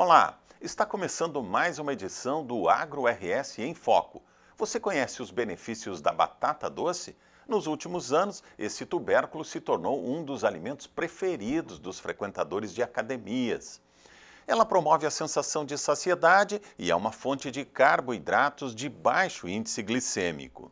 Olá, está começando mais uma edição do AgroRS em Foco. Você conhece os benefícios da batata doce? Nos últimos anos, esse tubérculo se tornou um dos alimentos preferidos dos frequentadores de academias. Ela promove a sensação de saciedade e é uma fonte de carboidratos de baixo índice glicêmico.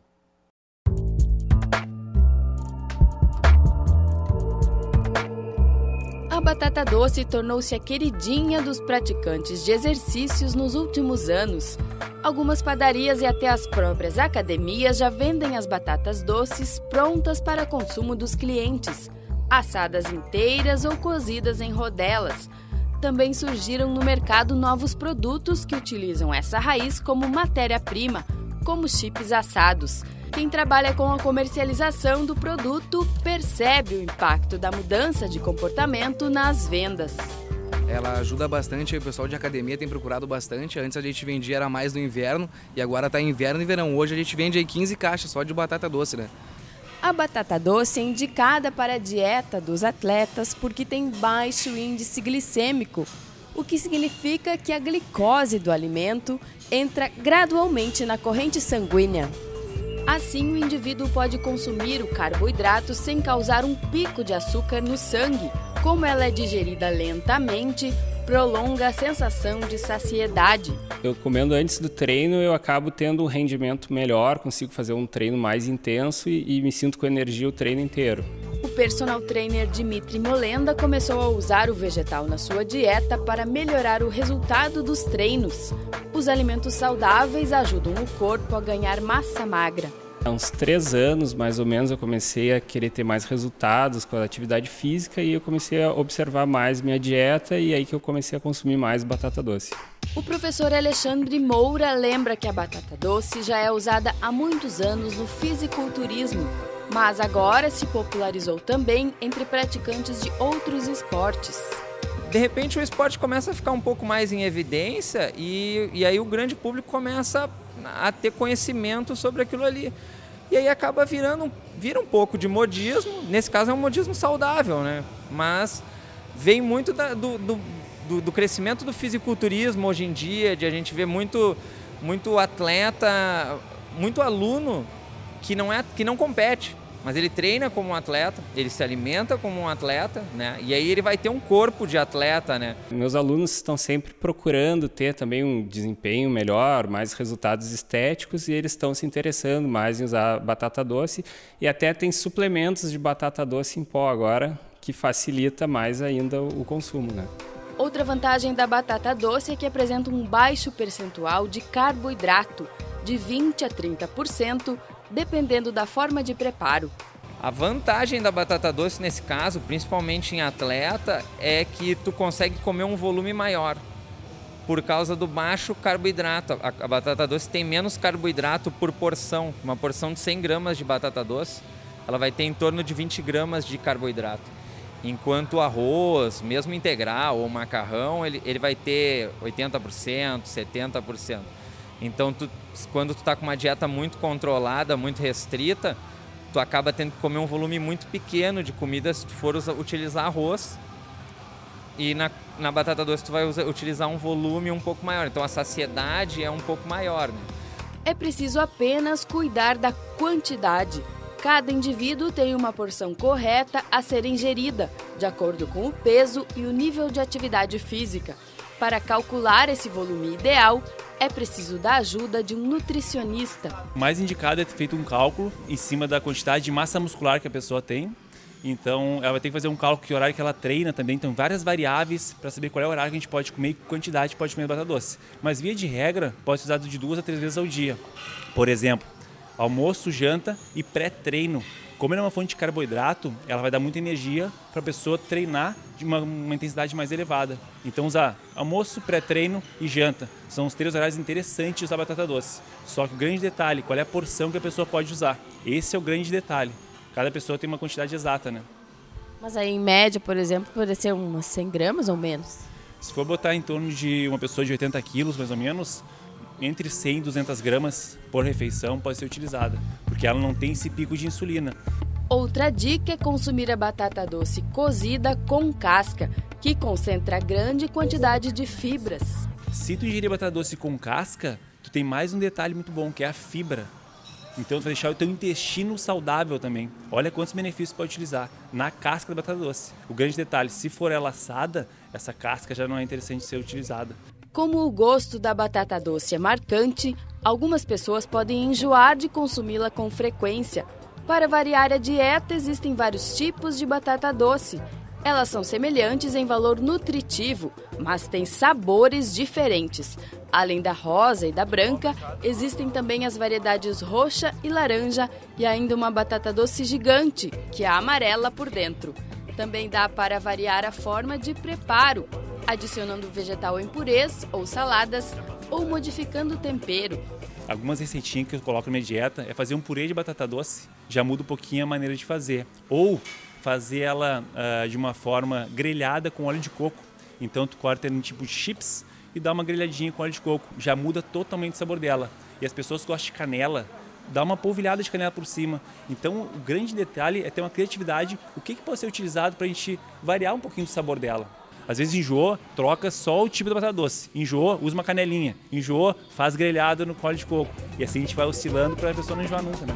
A batata doce tornou-se a queridinha dos praticantes de exercícios nos últimos anos. Algumas padarias e até as próprias academias já vendem as batatas doces prontas para consumo dos clientes, assadas inteiras ou cozidas em rodelas. Também surgiram no mercado novos produtos que utilizam essa raiz como matéria-prima, como chips assados. Quem trabalha com a comercialização do produto percebe o impacto da mudança de comportamento nas vendas. Ela ajuda bastante, o pessoal de academia tem procurado bastante. Antes a gente vendia era mais no inverno e agora está inverno e verão. Hoje a gente vende aí 15 caixas só de batata doce, né? A batata doce é indicada para a dieta dos atletas porque tem baixo índice glicêmico, o que significa que a glicose do alimento entra gradualmente na corrente sanguínea. Assim, o indivíduo pode consumir o carboidrato sem causar um pico de açúcar no sangue. Como ela é digerida lentamente, prolonga a sensação de saciedade. Eu comendo antes do treino, eu acabo tendo um rendimento melhor, consigo fazer um treino mais intenso e me sinto com energia o treino inteiro. O personal trainer Dmitry Molenda começou a usar o vegetal na sua dieta para melhorar o resultado dos treinos. Os alimentos saudáveis ajudam o corpo a ganhar massa magra. Há uns 3 anos, mais ou menos, eu comecei a querer ter mais resultados com a atividade física e eu comecei a observar mais minha dieta e aí que eu comecei a consumir mais batata doce. O professor Alexandre Moura lembra que a batata doce já é usada há muitos anos no fisiculturismo, mas agora se popularizou também entre praticantes de outros esportes. De repente o esporte começa a ficar um pouco mais em evidência e aí o grande público começa a ter conhecimento sobre aquilo ali. E aí acaba vira um pouco de modismo, nesse caso é um modismo saudável, né? Mas vem muito do crescimento do fisiculturismo hoje em dia, de a gente ver muito atleta, muito aluno que não compete. Mas ele treina como um atleta, ele se alimenta como um atleta, né? E aí ele vai ter um corpo de atleta, né? Meus alunos estão sempre procurando ter também um desempenho melhor, mais resultados estéticos e eles estão se interessando mais em usar batata doce e até tem suplementos de batata doce em pó agora que facilita mais ainda o consumo, né? Outra vantagem da batata doce é que apresenta um baixo percentual de carboidrato, de 20% a 30%, dependendo da forma de preparo. A vantagem da batata doce nesse caso, principalmente em atleta, é que tu consegue comer um volume maior por causa do baixo carboidrato. A batata doce tem menos carboidrato por porção. Uma porção de 100 gramas de batata doce, ela vai ter em torno de 20 gramas de carboidrato. Enquanto o arroz, mesmo integral ou macarrão, ele vai ter 80%, 70%. Então, quando tu está com uma dieta muito controlada, muito restrita, tu acaba tendo que comer um volume muito pequeno de comida se tu for utilizar arroz. E na batata doce tu vai utilizar um volume um pouco maior. Então, a saciedade é um pouco maior, né? É preciso apenas cuidar da quantidade. Cada indivíduo tem uma porção correta a ser ingerida, de acordo com o peso e o nível de atividade física. Para calcular esse volume ideal, é preciso da ajuda de um nutricionista. O mais indicado é ter feito um cálculo em cima da quantidade de massa muscular que a pessoa tem. Então, ela vai ter que fazer um cálculo que horário que ela treina também. Então, várias variáveis para saber qual é o horário que a gente pode comer e que quantidade pode comer batata doce. Mas, via de regra, pode ser usado de 2 a 3 vezes ao dia. Por exemplo, almoço, janta e pré-treino. Como ele é uma fonte de carboidrato, ela vai dar muita energia para a pessoa treinar de uma intensidade mais elevada. Então usar almoço, pré-treino e janta. São os 3 horários interessantes de usar batata doce. Só que o grande detalhe, qual é a porção que a pessoa pode usar? Esse é o grande detalhe. Cada pessoa tem uma quantidade exata, né? Mas aí em média, por exemplo, pode ser umas 100 gramas ou menos? Se for botar em torno de uma pessoa de 80 quilos, mais ou menos, entre 100 e 200 gramas por refeição pode ser utilizada, porque ela não tem esse pico de insulina. Outra dica é consumir a batata doce cozida com casca, que que concentra grande quantidade de fibras. Se tu ingerir batata doce com casca, tu tem mais um detalhe muito bom, que é a fibra. Então tu vai deixar o teu intestino saudável também. Olha quantos benefícios tu pode utilizar na casca da batata doce. O grande detalhe, se for ela assada, essa casca já não é interessante ser utilizada. Como o gosto da batata doce é marcante, algumas pessoas podem enjoar de consumi-la com frequência. Para variar a dieta, existem vários tipos de batata doce. Elas são semelhantes em valor nutritivo, mas têm sabores diferentes. Além da rosa e da branca, existem também as variedades roxa e laranja e ainda uma batata doce gigante, que é amarela por dentro. Também dá para variar a forma de preparo, adicionando vegetal em purês ou saladas ou modificando o tempero. Algumas receitinhas que eu coloco na minha dieta é fazer um purê de batata doce, já muda um pouquinho a maneira de fazer. Ou fazer ela de uma forma grelhada com óleo de coco. Então tu corta em tipo de chips e dá uma grelhadinha com óleo de coco. Já muda totalmente o sabor dela. E as pessoas que gostam de canela, dá uma polvilhada de canela por cima. Então o grande detalhe é ter uma criatividade, o que pode ser utilizado para a gente variar um pouquinho o sabor dela. Às vezes enjoou, troca só o tipo da batata doce. Enjoou, usa uma canelinha. Enjoou, faz grelhado no óleo de coco. E assim a gente vai oscilando para a pessoa não enjoar nunca, né?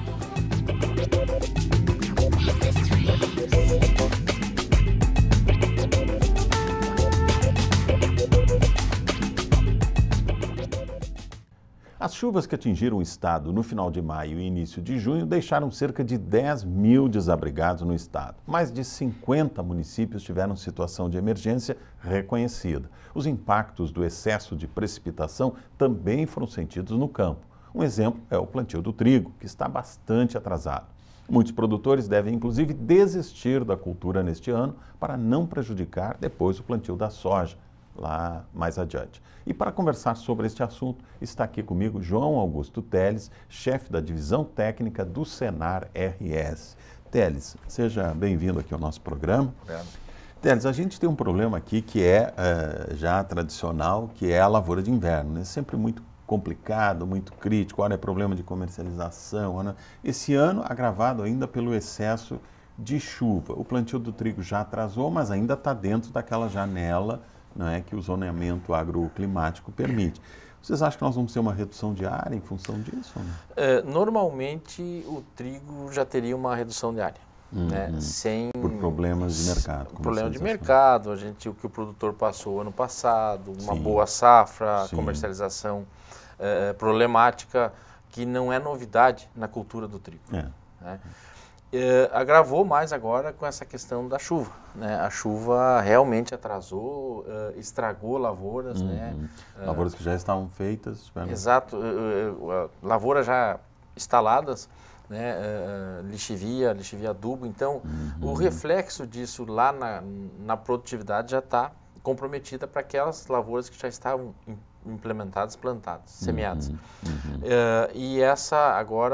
As chuvas que atingiram o estado no final de maio e início de junho deixaram cerca de 10 mil desabrigados no estado. Mais de 50 municípios tiveram situação de emergência reconhecida. Os impactos do excesso de precipitação também foram sentidos no campo. Um exemplo é o plantio do trigo, que está bastante atrasado. Muitos produtores devem, inclusive, desistir da cultura neste ano para não prejudicar depois o plantio da soja, lá mais adiante. E para conversar sobre este assunto, está aqui comigo João Augusto Teles, chefe da divisão técnica do Senar RS. Teles, seja bem-vindo aqui ao nosso programa. Obrigado. Teles, a gente tem um problema aqui que é já tradicional, que é a lavoura de inverno, né? Sempre muito complicado, muito crítico, olha, é problema de comercialização. Olha. Esse ano agravado ainda pelo excesso de chuva. O plantio do trigo já atrasou, mas ainda está dentro daquela janela, não é, que o zoneamento agroclimático permite. Vocês acham que nós vamos ter uma redução de área em função disso? Normalmente o trigo já teria uma redução de área. Né? Por problemas de mercado. Problema de mercado, o que o produtor passou ano passado, uma boa safra, comercialização problemática, que não é novidade na cultura do trigo. Né? Agravou mais agora com essa questão da chuva. Né? A chuva realmente atrasou, estragou lavouras. Né? Lavouras que já estavam feitas. Exato, lavouras já instaladas, né? Lixivia adubo. Então, o reflexo disso lá na produtividade já está comprometida para aquelas lavouras que já estavam implementadas, plantadas, semeadas. E essa agora,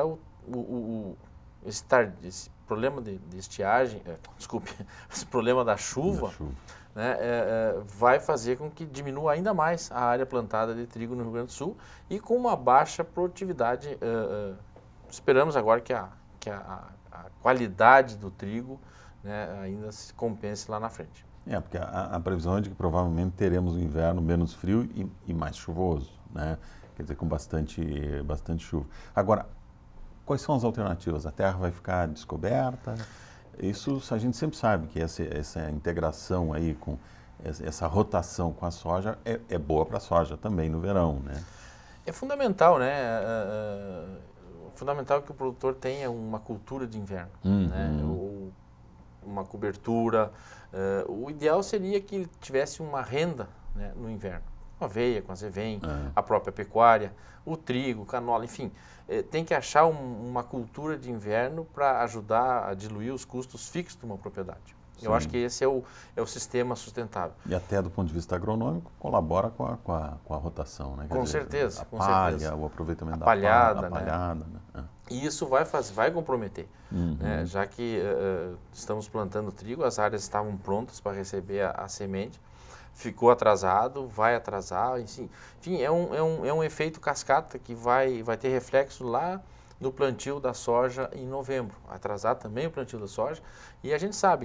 esse problema de estiagem, esse problema da chuva, né, vai fazer com que diminua ainda mais a área plantada de trigo no Rio Grande do Sul e com uma baixa produtividade. Esperamos agora que a qualidade do trigo, né, ainda se compense lá na frente. Porque a previsão é de que provavelmente teremos um inverno menos frio e mais chuvoso, né? Quer dizer, com bastante chuva. Agora, quais são as alternativas? A terra vai ficar descoberta? Isso a gente sempre sabe que essa integração aí com essa rotação com a soja é boa para a soja também no verão, né? É fundamental, né? Fundamental que o produtor tenha uma cultura de inverno, né? Ou uma cobertura. O ideal seria que ele tivesse uma renda, né, no inverno. A aveia com azevém, a própria pecuária, o trigo, canola, enfim. Tem que achar uma cultura de inverno para ajudar a diluir os custos fixos de uma propriedade. Eu acho que esse é o sistema sustentável. E até do ponto de vista agronômico, colabora com a rotação, né? Com certeza. A palha, o aproveitamento da palhada, né? E isso vai comprometer, né? Já que estamos plantando trigo, as áreas estavam prontas para receber a semente, ficou atrasado, vai atrasar, enfim, é um efeito cascata que vai ter reflexo lá no plantio da soja em novembro, atrasar também o plantio da soja, e a gente sabe que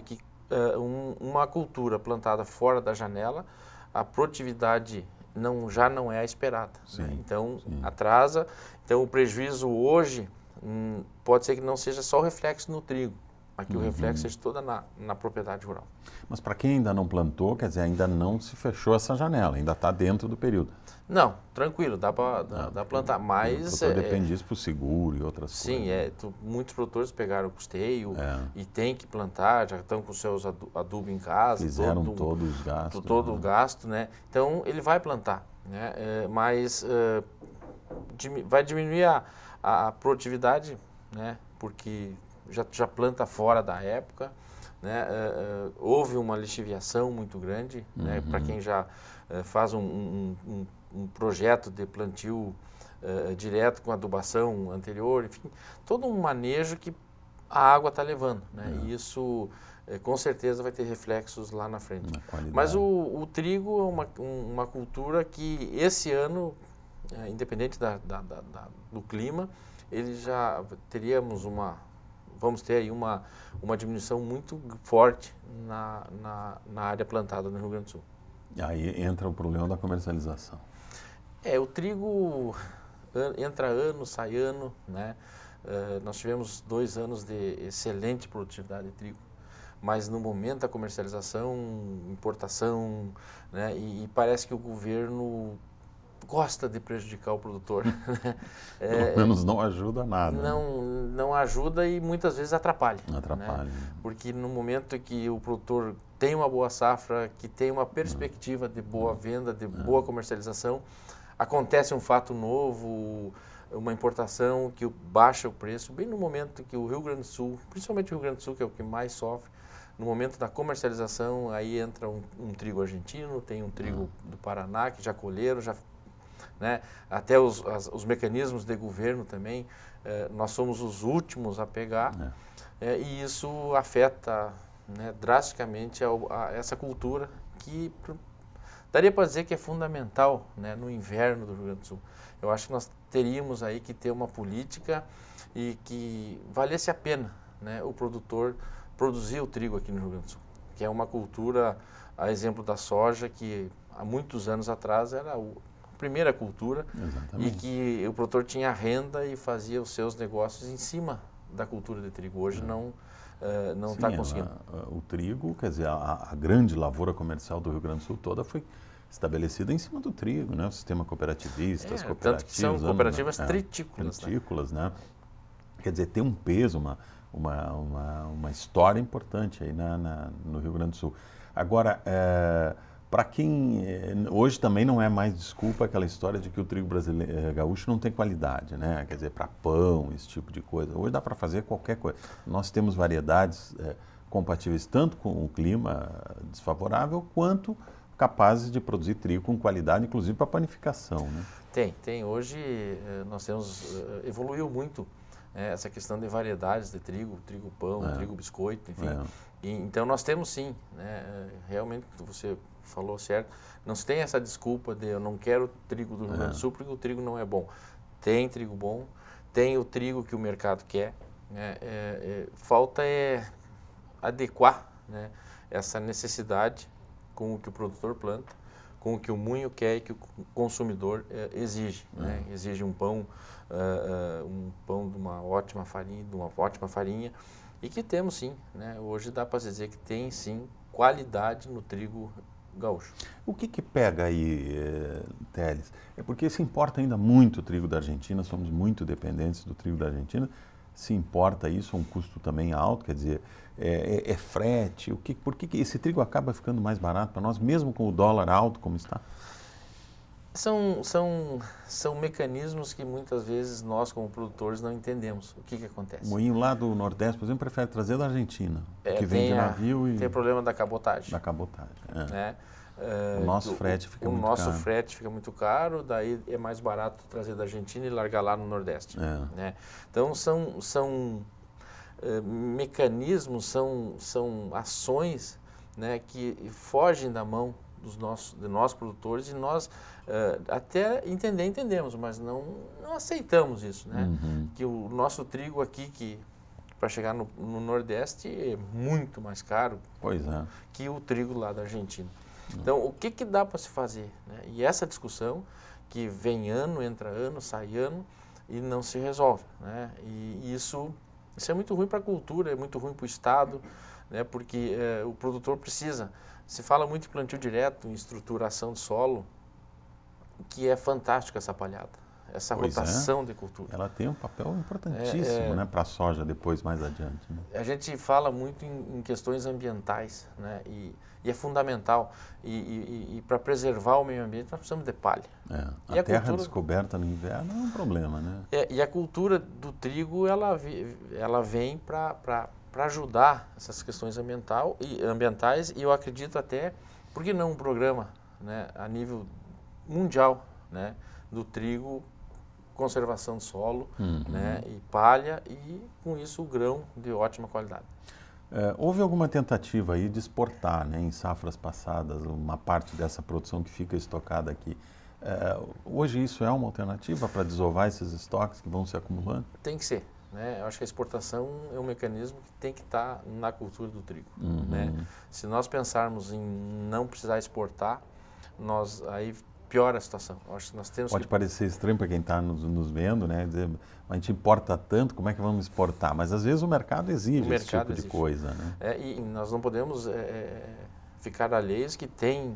uma cultura plantada fora da janela, a produtividade já não é a esperada. Sim, né? Então, sim. atrasa. Então, o prejuízo hoje pode ser que não seja só o reflexo no trigo, mas que o reflexo seja toda na propriedade rural. Mas para quem ainda não plantou, quer dizer, ainda não se fechou essa janela, ainda está dentro do período. Não, tranquilo, dá para plantar, mas... O produtor depende disso para o seguro e outras sim, coisas. Muitos produtores pegaram o custeio e tem que plantar, já estão com seus adubo em casa. Fizeram todos os gastos. Todo o gasto, né? Então, ele vai plantar, né? Mas vai diminuir a produtividade, né? Porque já planta fora da época, né? Houve uma lixiviação muito grande, né? Para quem já faz um projeto de plantio direto com adubação anterior, enfim, todo um manejo que a água está levando, né? E isso com certeza vai ter reflexos lá na frente. Mas o trigo é uma cultura que esse ano, independente do clima, ele já vamos ter aí uma diminuição muito forte na área plantada no Rio Grande do Sul. Aí entra o problema da comercialização. O trigo entra ano, sai ano, né? Nós tivemos 2 anos de excelente produtividade de trigo, mas no momento da comercialização, importação, né? E parece que o governo gosta de prejudicar o produtor. Pelo menos não ajuda nada. Não ajuda e muitas vezes atrapalha. Atrapalha. Né? Porque no momento que o produtor tem uma boa safra, que tem uma perspectiva de boa venda, de boa comercialização, acontece um fato novo, uma importação que baixa o preço, bem no momento que o Rio Grande do Sul, principalmente o Rio Grande do Sul, que é o que mais sofre, no momento da comercialização, aí entra um trigo argentino, tem um trigo do Paraná, que já colheram, né? Até os mecanismos de governo também, nós somos os últimos a pegar, e isso afeta, né, drasticamente essa cultura que daria para dizer que é fundamental, né, no inverno do Rio Grande do Sul. Eu acho que nós teríamos aí que ter uma política e que valesse a pena, né, o produtor produzir o trigo aqui no Rio Grande do Sul, que é uma cultura, a exemplo da soja, que há muitos anos atrás era primeira cultura. Exatamente. E que o produtor tinha renda e fazia os seus negócios em cima da cultura de trigo. Hoje não está conseguindo. O trigo, quer dizer, a grande lavoura comercial do Rio Grande do Sul toda foi estabelecida em cima do trigo, né? O sistema cooperativista, as cooperativas. Tanto que são cooperativas tritícolas. Tritícolas, né? Quer dizer, tem um peso, uma história importante aí no Rio Grande do Sul. Agora, para quem hoje também não é mais desculpa aquela história de que o trigo brasileiro gaúcho não tem qualidade, né? Quer dizer, para pão, esse tipo de coisa. Hoje dá para fazer qualquer coisa. Nós temos variedades compatíveis tanto com o clima desfavorável quanto capazes de produzir trigo com qualidade, inclusive para panificação, né? Tem. Hoje nós evoluiu muito essa questão de variedades de trigo pão, trigo biscoito, enfim. Então nós temos sim, né? Realmente você falou certo, não se tem essa desculpa de eu não quero trigo do Rio Grande do Sul porque o trigo não é bom. Tem trigo bom, tem o trigo que o mercado quer, né? Falta adequar, né, essa necessidade com o que o produtor planta, com o que o moinho quer e que o consumidor exige, né? Exige um pão de uma ótima farinha, e que temos sim, né? Hoje dá para dizer que tem sim qualidade no trigo gaúcho. O que pega aí, Teles? É porque se importa ainda muito o trigo da Argentina, somos muito dependentes do trigo da Argentina, se importa isso, um custo também alto, quer dizer, frete, por que esse trigo acaba ficando mais barato para nós, mesmo com o dólar alto como está? São mecanismos que muitas vezes nós, como produtores, não entendemos o que acontece. O moinho lá do Nordeste, por exemplo, prefere trazer da Argentina, que vem de navio e... Tem o problema da cabotagem. Né? O nosso frete fica muito caro. O nosso frete fica muito caro, daí é mais barato trazer da Argentina e largar lá no Nordeste. Né? Então, são mecanismos, são ações, né, que fogem da mão de nós produtores, e nós até entendemos, mas não aceitamos isso, né? Que o nosso trigo aqui, que para chegar no Nordeste é muito mais caro que o trigo lá da Argentina. Então, o que dá para se fazer? Né? E essa discussão que vem ano, entra ano, sai ano e não se resolve. Né? E isso é muito ruim para a cultura, é muito ruim para o Estado, né? Porque o produtor precisa. Se fala muito em plantio direto, em estruturação de solo, que é fantástico essa palhada. Essa rotação de cultura. Ela tem um papel importantíssimo, né, para a soja depois, mais adiante. Né? A gente fala muito em questões ambientais, né, e é fundamental. E para preservar o meio ambiente, nós precisamos de palha. A terra descoberta no inverno é um problema, né? E a cultura do trigo, ela vem para ajudar essas questões ambientais, e eu acredito até, por que não um programa, né, a nível mundial, né, do trigo, conservação do solo, né, e palha, e com isso o grão de ótima qualidade. Houve alguma tentativa aí de exportar, né, em safras passadas, uma parte dessa produção que fica estocada aqui. Hoje isso é uma alternativa para desovar esses estoques que vão se acumulando? Tem que ser. Né? Eu acho que a exportação é um mecanismo que tem que estar na cultura do trigo. Né? Se nós pensarmos em não precisar exportar, aí piora a situação. Eu acho que nós temos Pode parecer estranho para quem está nos vendo, né? Dizer, a gente importa tanto, como é que vamos exportar? Mas às vezes o mercado exige esse tipo de coisa. Né? E nós não podemos ficar alheios que tem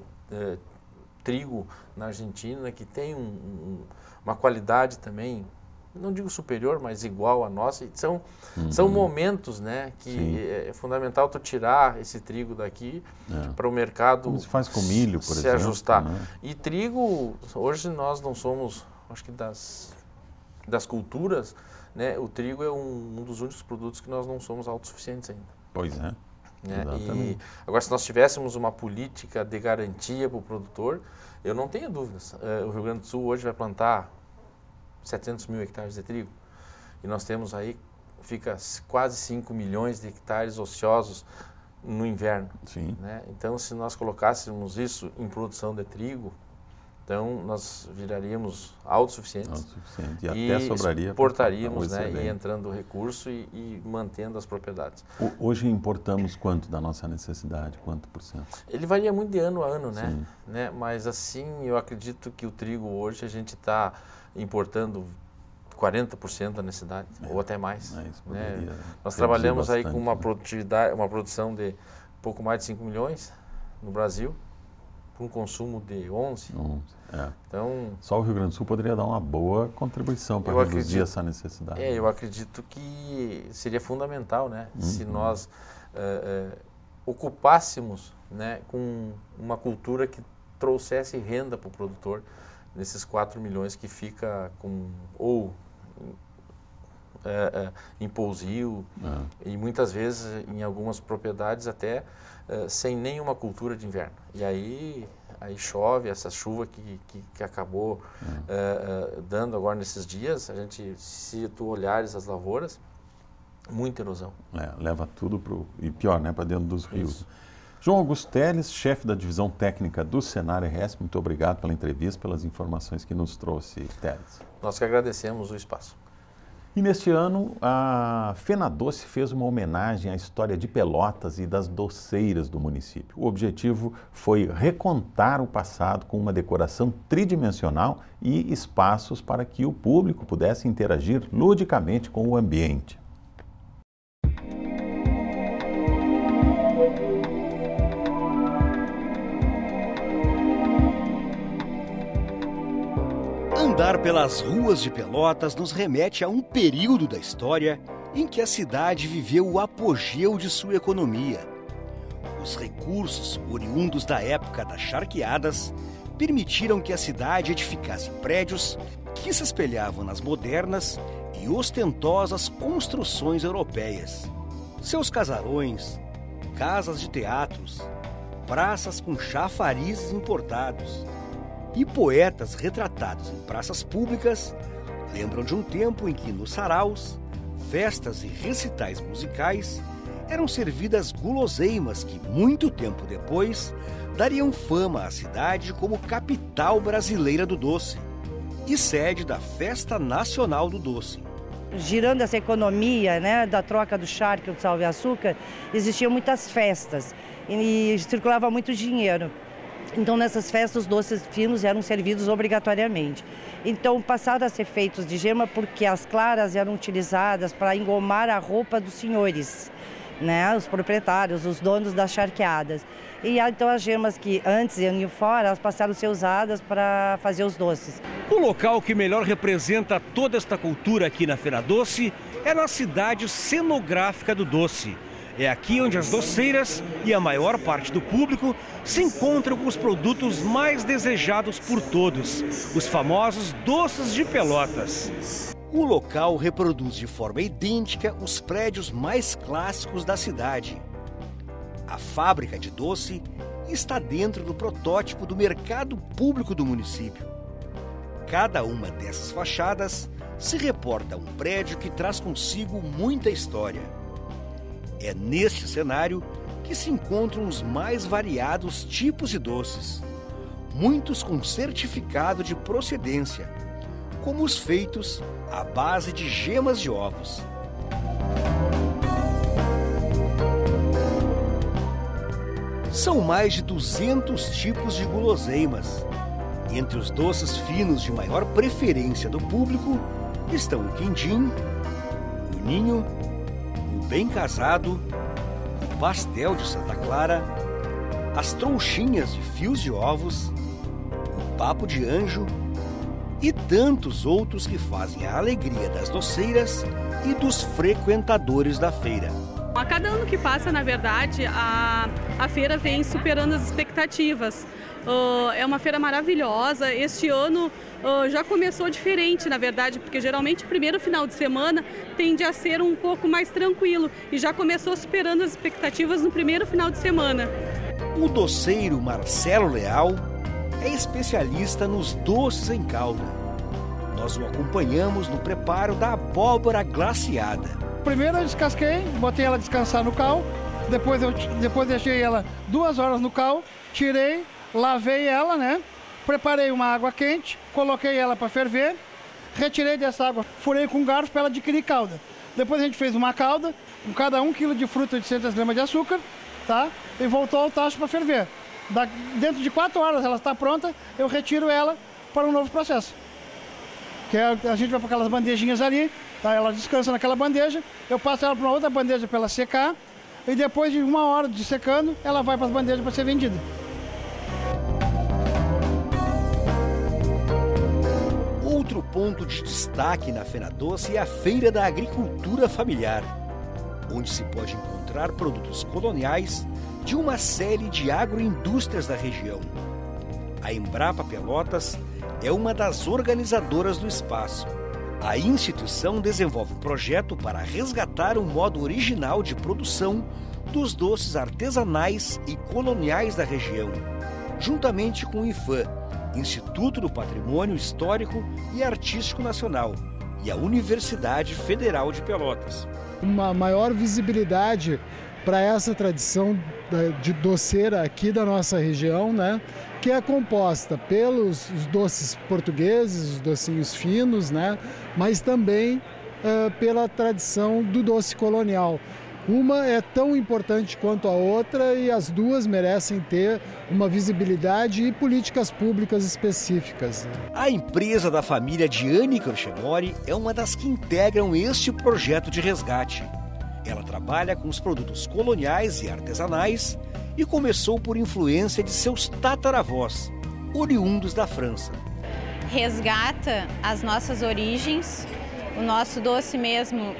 trigo na Argentina, que tem uma qualidade também, não digo superior, mas igual à nossa. São momentos, né, que é fundamental tu tirar esse trigo daqui para o mercado. Como se faz com milho, por exemplo. Se ajustar. Né? E trigo, hoje nós não somos, acho que das culturas, né, o trigo é um dos únicos produtos que nós não somos autossuficientes ainda. Pois é. E agora, se nós tivéssemos uma política de garantia para o produtor, eu não tenho dúvidas. O Rio Grande do Sul hoje vai plantar 700 mil hectares de trigo. E nós temos aí, fica quase 5 milhões de hectares ociosos no inverno. Sim. Né? Então, se nós colocássemos isso em produção de trigo, então nós viraríamos autossuficientes. E até sobraria. Exportaríamos, né, e entrando o recurso e mantendo as propriedades. Hoje importamos quanto da nossa necessidade? Quanto por cento? Ele varia muito de ano a ano, né? Mas assim, eu acredito que o trigo hoje a gente está importando 40% da necessidade, ou até mais. Né? Nós trabalhamos aí com uma produtividade, uma produção de pouco mais de 5 milhões no Brasil, com um consumo de 11. Então, só o Rio Grande do Sul poderia dar uma boa contribuição para reduzir essa necessidade. Eu acredito que seria fundamental, né? Se nós ocupássemos, né, com uma cultura que trouxesse renda para o produtor, nesses 4 milhões que fica com em pousio e muitas vezes em algumas propriedades até sem nenhuma cultura de inverno. E aí chove, essa chuva que acabou dando agora nesses dias, a gente, se tu olhares as lavouras, muita erosão. Leva tudo e pior, né, para dentro dos rios. Isso. João Augusto Teles, chefe da divisão técnica do Senar RS, muito obrigado pela entrevista, pelas informações que nos trouxe, Teles. Nós que agradecemos o espaço. E neste ano, a FenaDoce fez uma homenagem à história de Pelotas e das doceiras do município. O objetivo foi recontar o passado com uma decoração tridimensional e espaços para que o público pudesse interagir ludicamente com o ambiente. Andar pelas ruas de Pelotas nos remete a um período da história em que a cidade viveu o apogeu de sua economia. Os recursos oriundos da época das charqueadas permitiram que a cidade edificasse prédios que se espelhavam nas modernas e ostentosas construções europeias. Seus casarões, casas de teatros, praças com chafarizes importados e poetas retratados em praças públicas lembram de um tempo em que nos saraus, festas e recitais musicais eram servidas guloseimas que, muito tempo depois, dariam fama à cidade como capital brasileira do doce e sede da Festa Nacional do Doce. girando essa economia, né, da troca do charque, do sal e açúcar, existiam muitas festas e circulava muito dinheiro. Então, nessas festas, os doces finos eram servidos obrigatoriamente. Então, passaram a ser feitos de gema porque as claras eram utilizadas para engomar a roupa dos senhores, né, os proprietários, os donos das charqueadas. E então as gemas que antes iam fora, elas passaram a ser usadas para fazer os doces. O local que melhor representa toda esta cultura aqui na Feira Doce é na cidade cenográfica do doce. É aqui onde as doceiras e a maior parte do público se encontram com os produtos mais desejados por todos, os famosos doces de Pelotas. O local reproduz de forma idêntica os prédios mais clássicos da cidade. A fábrica de doce está dentro do protótipo do mercado público do município. Cada uma dessas fachadas se reporta a um prédio que traz consigo muita história. É neste cenário que se encontram os mais variados tipos de doces, muitos com certificado de procedência, como os feitos à base de gemas de ovos. São mais de 200 tipos de guloseimas. Entre os doces finos de maior preferência do público estão o quindim, o ninho, o bem casado, o pastel de Santa Clara, as trouxinhas de fios de ovos, o papo de anjo e tantos outros que fazem a alegria das doceiras e dos frequentadores da feira. A cada ano que passa, na verdade, a feira vem superando as expectativas. É uma feira maravilhosa. Este ano já começou diferente, na verdade, porque geralmente o primeiro final de semana tende a ser um pouco mais tranquilo e já começou superando as expectativas no primeiro final de semana. O doceiro Marcelo Leal é especialista nos doces em calda. Nós o acompanhamos no preparo da abóbora glaciada. Primeiro eu descasquei, botei ela descansar no cal, depois deixei ela 2 horas no cal, tirei, lavei ela, né? Preparei uma água quente, coloquei ela para ferver, retirei dessa água, furei com garfo para ela adquirir calda. Depois a gente fez uma calda, com cada 1 quilo de fruta de 800 gramas de açúcar, tá? E voltou ao tacho para ferver. Dentro de 4 horas ela está pronta, eu retiro ela para um novo processo. Que a gente vai para aquelas bandejinhas ali, tá? Ela descansa naquela bandeja, eu passo ela para uma outra bandeja para ela secar, e depois de 1 hora de secando, ela vai para as bandejas para ser vendida. Outro ponto de destaque na Feira Doce é a Feira da Agricultura Familiar, onde se pode encontrar produtos coloniais de uma série de agroindústrias da região. A Embrapa Pelotas é uma das organizadoras do espaço. A instituição desenvolve um projeto para resgatar o modo original de produção dos doces artesanais e coloniais da região, juntamente com o IFAM, Instituto do Patrimônio Histórico e Artístico Nacional, e a Universidade Federal de Pelotas. Uma maior visibilidade para essa tradição de doceira aqui da nossa região, né? Que é composta pelos doces portugueses, os docinhos finos, né? Mas também pela tradição do doce colonial. Uma é tão importante quanto a outra e as duas merecem ter uma visibilidade e políticas públicas específicas. A empresa da família Gianni Crochemori é uma das que integram este projeto de resgate. Ela trabalha com os produtos coloniais e artesanais e começou por influência de seus tataravós, oriundos da França. Resgata as nossas origens. O nosso doce mesmo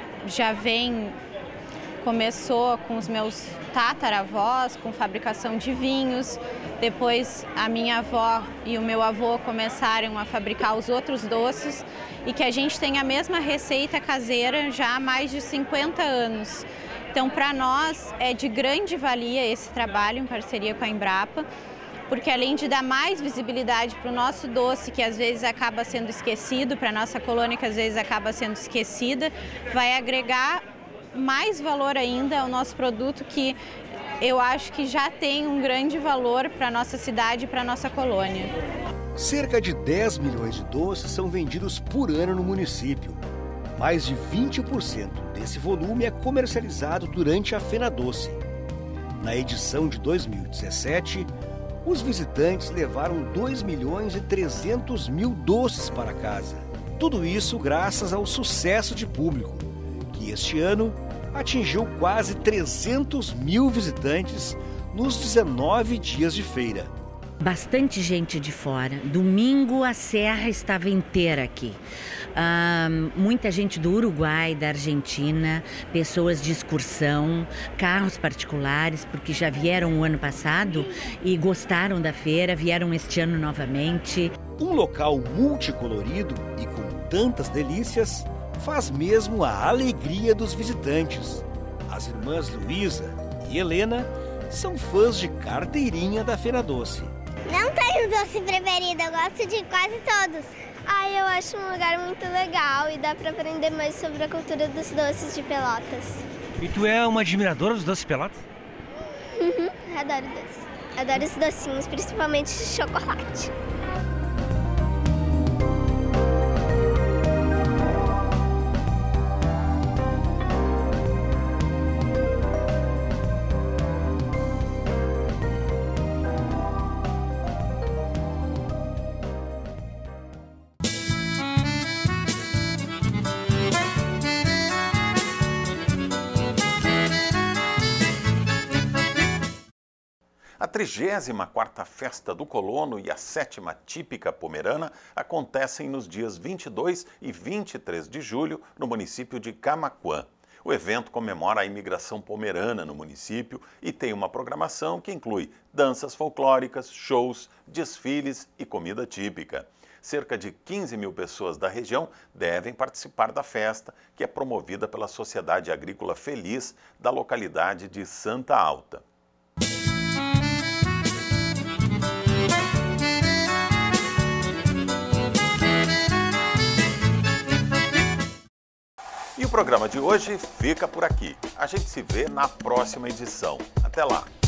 começou com os meus tataravós, com fabricação de vinhos. Depois a minha avó e o meu avô começaram a fabricar os outros doces e que a gente tem a mesma receita caseira já há mais de 50 anos. Então, para nós é de grande valia esse trabalho em parceria com a Embrapa, porque além de dar mais visibilidade para o nosso doce, que às vezes acaba sendo esquecido, para a nossa colônia que às vezes acaba sendo esquecida, vai agregar mais valor ainda ao nosso produto, que eu acho que já tem um grande valor para a nossa cidade e para a nossa colônia. Cerca de 10 milhões de doces são vendidos por ano no município. Mais de 20% desse volume é comercializado durante a Fena Doce. Na edição de 2017, os visitantes levaram 2.300.000 doces para casa. Tudo isso graças ao sucesso de público, que este ano atingiu quase 300.000 visitantes nos 19 dias de feira. Bastante gente de fora. Domingo a serra estava inteira aqui. Muita gente do Uruguai, da Argentina, pessoas de excursão, carros particulares, porque já vieram o ano passado e gostaram da feira, vieram este ano novamente. Um local multicolorido e com tantas delícias faz mesmo a alegria dos visitantes. As irmãs Luísa e Helena são fãs de carteirinha da Fena Doce. Não tenho doce preferido, eu gosto de quase todos. Eu acho um lugar muito legal e dá para aprender mais sobre a cultura dos doces de Pelotas. E tu é uma admiradora dos doces de Pelotas? Adoro doce. Adoro os docinhos, principalmente de chocolate. A 34ª Festa do Colono e a 7ª Típica Pomerana acontecem nos dias 22 e 23 de julho no município de Camaquã. O evento comemora a imigração pomerana no município e tem uma programação que inclui danças folclóricas, shows, desfiles e comida típica. Cerca de 15.000 pessoas da região devem participar da festa, que é promovida pela Sociedade Agrícola Feliz da localidade de Santa Alta. E o programa de hoje fica por aqui. A gente se vê na próxima edição. Até lá!